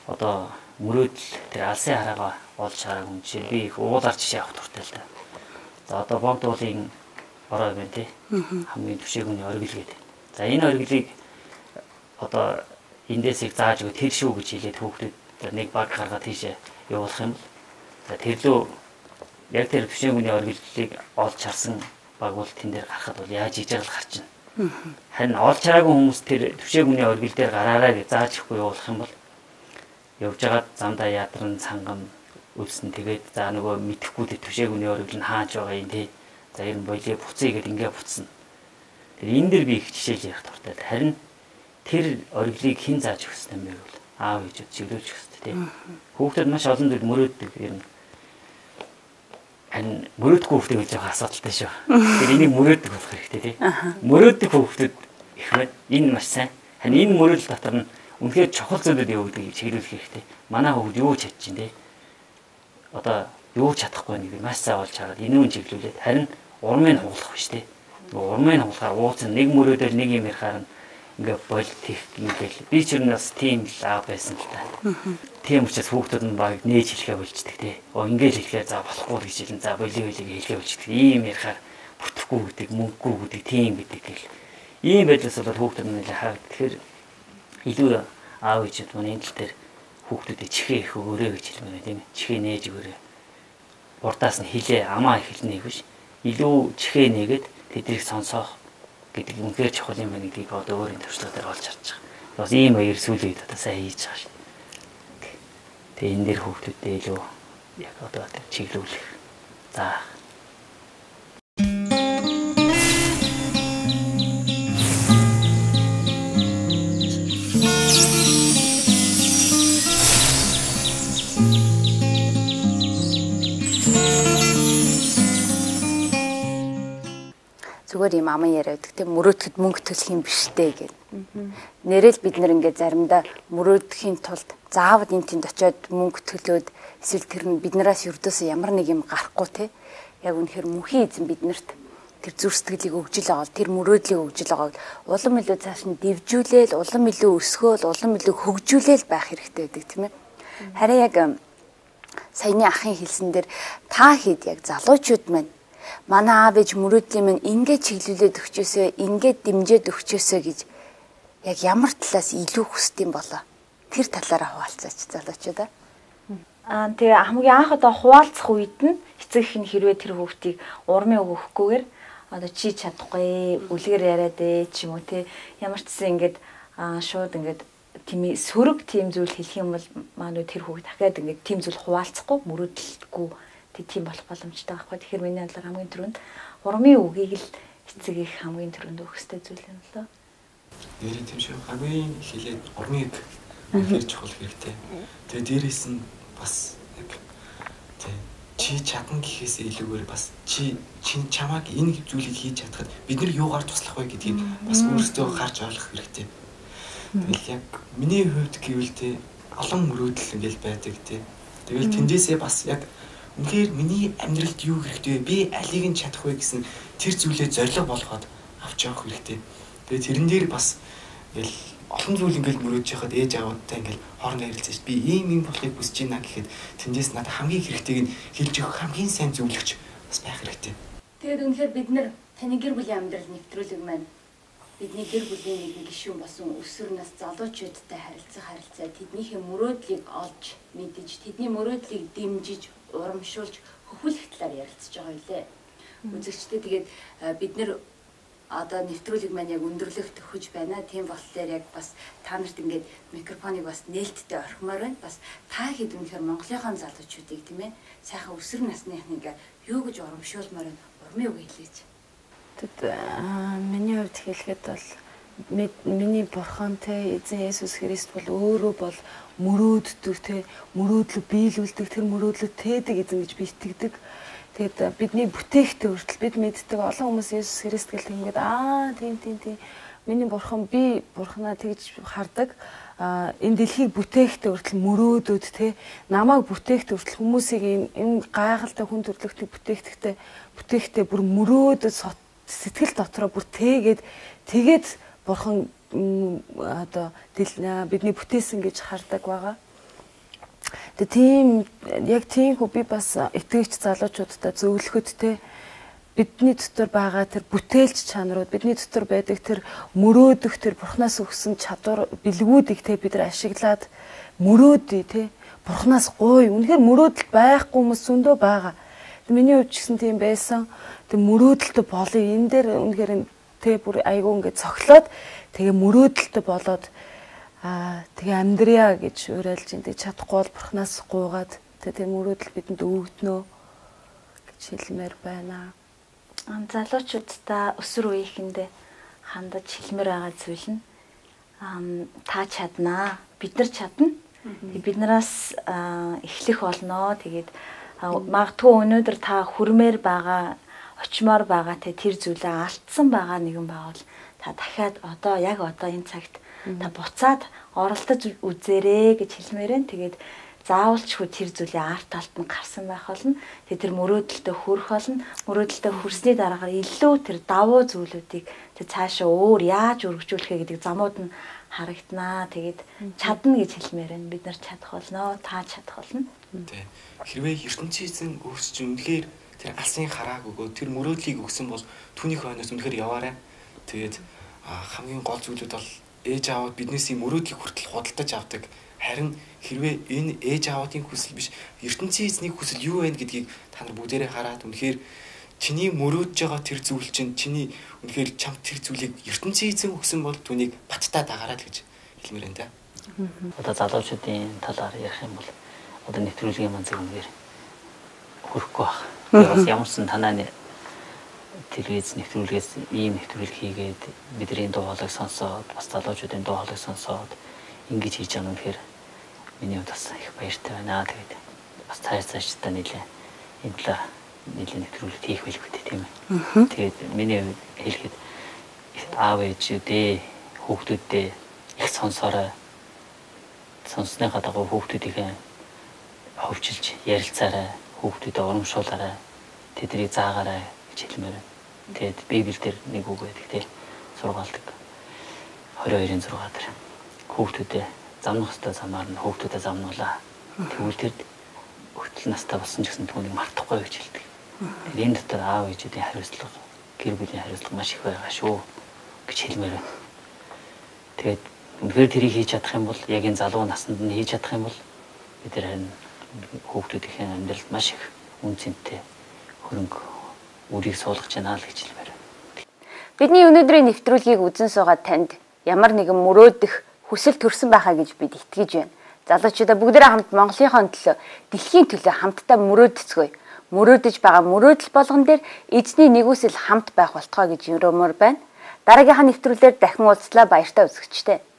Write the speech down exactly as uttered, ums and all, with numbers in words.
одоо мөрөөдөл тэр алсын хараага олж хараагүй юм жишээ би их уулаар жишээ авах туртай л да. За одоо богд уулын орой байна тий. Хамгийн түшээгүний оргил гэдэг. За энэ оргилыг одоо эндээс их зааж өгөө тэр шүү гэж хэлээд хүүхдэд нэг баг гаргаад тийшээ явуулах юм. За тэр лөө яг тэр түшээгүний оргилыг олж харсан баг бол тэн дээр гарахад бол яаж хийж байгаа л гарчна. Харин олж хараагүй хүмүүс тэр түшээгүний оргил дээр гараараа гэж зааж ихгүй явуулах юм бол явж байгаад замдаа ядарн цангам үлсэн тэгээд за нөгөө мэдхгүй тэр түшээгүний оргил нь хааж байгаа юм тий. За ер нь болио буцъя гэд ингээ буцсан. Тэр энэ дэр би их жишээл ярих дуртай. Харин тэр оргилыг хэн зааж өгсөн юм бэ бол аав ээжүүд чиглүүлж өгсөн тий. Хүүхдэд маш олон зүйл мөрөөддөг ер нь. Харин мөрөөдгүй хүүхдэд гэж байгаа асуудалтай шүү. Тэр энийг мөрөөддөг болох хэрэгтэй тий. Мөрөөддөг хүүхдэд их байна. Энэ маш сайн. Харин энэ мөрөөдөл дотор нь үнэхээр чухал зүйлүүд явагдгийг чиглүүлэх хэрэгтэй. Манай хүүхд юу ч чадчих дээ. Одоо юу ч чадахгүй нэг маш сайн болж хараад энүүн чиглүүлээд харин урмыг хугалах биш тий. Урмыг хугалахаар ууцсан нэг мөрөөдөл нэг юм ярихаар ингээ болт их ингээл би ч бас тийм л аа байсан л та. Тийм учраас хүүхдүүд нь баг нээж хэлхээ болчдөг тий. Оо ингээл хэлэхээр за болохгүй гэж хэлэн за болио хэлийг хэлхээ болчдөг. Ийм ярихаар бүтэхгүй гэдэг мөнгөгүй гэдэг тийм гэдэг гэл. Ийм байдлаас болоод хүүхдүүд нь хаа тэгэхээр илүү аав ээжүүд манай энэ тал дээр хүүхдүүдэд чихээ их өгөөрэй гэж хэлмээр тийм ээ. Чихээ нээж өгөөрэй. Урдаас нь хилээ амаа хэлнэ гэж илүү чихээ нээгээд тэднийг сонсоох гэдэг үнээр чухал юм байна гэдгийг одоо өөрийн туршлагаар олж харж байгаа. Бас ийм баяр сүүлийн үед одоо сайн хийж байгаа шүү дээ. Тэгээ энэ дэр хүүхдүүдэд илүү яг одоо чиглүүлэх. За зүгээр юм аман яриад гэдэг мөрөөдөхөд мөнгө төлөх юм биш дээ гэх. Нэрэл бид нэр ингээд заримдаа мөрөөдөхийн тулд заавал энэ тэнд очиод мөнгө төлөөд эсвэл тэр нь биднээс юрдөөсөө ямар нэг юм гарахгүй те. Яг үнэхээр мөнхийн эзэн биднэрт тэр зүрх сэтгэлийг өгж л байгаа. Тэр мөрөөдлийг өгж л байгааг улам илүү цааш нь дэвжүүлээл, улам илүү өсгөөл, улам илүү хөгжүүлээл байх хэрэгтэй байдаг тийм ээ. Харин яг саяны ахын хэлсэн дээр та хэд яг залуучууд маань манай аав ээж мөрөөдлийн минь ингээд чиглүүлээд өгчөөсөө, ингээд дэмжиж өгчөөсөө гэж яг ямар талаас илүү хүсдэм болоо. Тэр талаараа хуваалцаач залуучуудаа. Аа тэгээ хамгийн анх одоо хуваалцах үед нь эцэг их нь хэрвээ тэр хүүхдийг урмын өгөхгүйгээр одоо чи чадахгүй, үлгэр яриад ээ ч юм уу те ямар ч гэсэн ингээд шууд ингээд тийм сөрөг тийм зүйл хэлэх юм бол манай тэр хүүхд дахиад ингээд тийм зүйл хуваалцахгүй мөрөөдөлтгүй тийм болох боломжтой байхгүй. Тэгэхээр миний бодлоор хамгийн түрүүнд урмын үгийг л эцэг их хамгийн түрүүнд өгөх ёстой зүйл юм л доо. Нэрээ тийм шүү. Хамгийн хэлээд урмыг хэлж чухал хэрэгтэй. Тэгээ дээрээс нь бас яг тий чи чадна гэхээс илүүгээр бас чи чи чамайг энэ зүйлийг хийж чадхад бид нар юугаар туслах вэ гэдгийг бас өөрсдөө харж ойлгох хэрэгтэй. Тэгэл яг миний хувьд гэвэл тий олон мөрөөдөл ингээл байдаг тий. Тэгэл тэндээсээ бас яг үнэхээр миний амьдралд юу хэрэгтэй вэ? Би алийг нь чадах вэ гэсэн тэр зүйлээ зориг болгоод авч явах хэрэгтэй. Тэгээ тэрэн дээр бас ингээл олон зүйл ингээл мөрөөдж яхад ээж аавуудтай ингээл хоорондоо ярилцаж би ийм ийм болохыг хүсэж байна гэхэд тэндээс надад хамгийн хэрэгтэйг нь хэлж өгөх хамгийн сайн зөвлөгч бас байх хэрэгтэй. Тэгээд үнэхээр бид нар таны гэр бүлийн амьдрал нэвтрүүлэг маань бидний гэр бүлийн нэгэн гишүүн болсон өсвөр нас залуучуудтай харилцах харилцаа тэднийхээ мөрөөдлийг олж мэдэж тэдний мөрөөдлийг дэмжиж урамшуулж хөвөлөх талаар ярилцж байгаа үлээ. Үзэгчдээ тэгээд бид нэр одоо нэвтрүүлэг маань яг өндөрлөгт өгч байна. Тийм болохоор яг бас та нарт ингээд микрофоныг бас нээлттэй орхимоор байна. Бас та хэд үнэхээр Монголынхаа залуучуудыг тийм ээ сайхан өсвөр насныхныг юу гэж урамшуулмаар байна. Урмын үг хэлээч. Тэд миний хувьд хэлэхэд бол миний бурхан те эзэн Есүс Христ бол өөрөө бол мөрөөддөг те мөрөөдлөг биелүүлдэг тэр мөрөөдлөд тээдэг эзэн гэж би итгэдэг. Тэгээд бидний бүтээхтэй хүртэл бид мэддэг олон хүмүүс Есүс Христ гэл тэгээд аа тийм тийм тийм миний бурхан би бурханаа тэгж хардаг. А энэ дэлхийг бүтээхтэй хүртэл мөрөөдөд те намайг бүтээхтэй хүртэл хүмүүсийг энэ гайхалтай хүн төрлөختийг бүтээхтэй бүтээхтэй бүр мөрөөдөд сэтгэл дотроо бүр тээгээд тэгээд бурхан одоо бидний бүтээсэн гэж хардаг байгаа. Тэгээ тийм яг тийм хүү би бас итгэгч залуучуудтай зөвлөхөд те бидний дотор байгаа тэр бүтээлч чанарууд, бидний дотор байдаг тэр мөрөөдөх тэр Бурханаас өгсөн чадвар бэлгүүдийг те бид нар ашиглаад мөрөөдөө те Бурханаас гуй. Үнэхээр мөрөөдөл байхгүй хүмүүс зөндөө байгаа. Миний хувьд ч гэсэн тийм байсан. Тэг мөрөөдөлтөй болъё. Энэ дээр үнэхээр те бүр айгүй ингээд цоглоод тэгээ мөрөөдөлтөй болоод аа тэгээ амьдрья гэж уриалж ин тэг чадахгүй бол Бурханаас гуйгаад тэгээ мөрөөдөл бидэнд өгдөнө гэж хэлмээр байна. Залуучуудтай өсвөр үеийнхэндээ хандаж хэлмээр байгаа зүйл нь та чаднаа, бид нар чадна. Бид нараас эхлэх болно. Тэгээд магадгүй өнөөдөр та хүрмээр байгаа, очимоор байгаа те тэр зүйлээ алдсан байгаа нэгэн байвал та дахиад одоо яг одоо энэ цагт та буцаад оролдож үзээрэй гэж хэлмээр нь. Тэгээд заавалчгүй тэр зүйлийн арт талд нь гарсан байх болно. Тэгээд тэр мөрөөдөлтөд хүрэх болно. Мөрөөдөлтөд хүрсний дараагаар илүү тэр давуу зүйлүүдийг тэр цаашаа өөр яаж өргөжүүлэхэ гэдэг замууд нь харагданаа. Тэгээд чадна гэж хэлмээр байна. Бид нар чадах болно, та чадах болно. Тэ. Хэрвээ ертөнцийн эзэн өөрсч үнэхээр тэр алсын харааг өгөө тэр мөрөөдлийг өгсөн бол түүний хойноос үнэхээр яваарай. Тэгээд хамгийн гол зүйлүүд бол ээж аавд биднээс ийм мөрөөдлийг хүртэл худалдаж авдаг. Харин хэрвээ энэ ээж аавын хүсэл биш ертөнцийн эзний хүсэл юу вэ гэдгийг та нар бүгдээрээ хараад үнэхээр чиний мөрөөдж байгаа тэр зүйл чинь чиний үнэхээр чамд тэр зүйлийг ертөнцийн эзэн өгсөн бол түүнийг баттай дагараа л гэж хэлмээр байна да. Одоо залуучуудын талаар ярих юм бол одоо нэвтрүүлгийн манзаг үнээр хөрөхгүй баг. Би бас ямарсан танаа телевиз нэвтрүүлгээс ийм нэвтрүүлэг хийгээд бидний дуу хоолойг сонсоод бас залуучуудын дуу хоолойг сонсоод ингэж хийж байгаа юм хэрэг миний хувьд бас их баяртай байна. Тэгээд бас цааш цааш та нийлээ энэ талаар нийлээ нэвтрүүлэг хийх байлгүй тийм ээ. Тэгээд миний хувьд хэлэхэд аав ээжүүдээ хүүхдүүдээ их сонсороо сонссныхаа дагуу хүүхдүүдийнхээ хөвчилж ярилцаарай, хүүхдүүдэд урамшуулаарай, тэднийг заагаарай гэж хэлмээр байна. Тэгээд Библиэлд нэг үг байдаг тийм сургаалдаг двадцать двогийн зураг дээр хүүхдүүдэд замнах хөстө замаар нь хүүхдүүдэд замнуулаа. Тэгвэл тэр хөтөл настай болсон ч гэсэн түүнийг мартахгүй гэж хэлдэг. Тэгээд энэ дотор аав ээжүүдийн хариуцлага, гэр бүлийн хариуцлага маш их байгаа шүү гэж хэлмээр байна. Тэгээд үнэхээр тэрийг хийж чадах юм бол яг энэ залуу наснд нь хийж чадах юм бол бид харин хүүхдүүдийн амьдралд маш их үн цэнтэй хөрөнгө үрийг суулгаж байна л гэж хэлмээр байна. Бидний өнөөдрийн нэвтрүүлгийг үзэн суугаад танд ямар нэгэн мөрөөдөх хүсэл төрсөн байхаа гэж бид итгэж байна. Залуучуудаа бүгдээрээ хамт Монголынхон төлөө, дэлхийн төлөө хамтдаа мөрөөдцгөөе. Мөрөөдөж байгаа мөрөөдөл болгон дээр эзний нэгүсэл хамт байх болтгоо гэж өрөмөр байна. Дараагийнхаа нэвтрүүлгээр дахин уулзлаа, баяртай үзэгчтэй.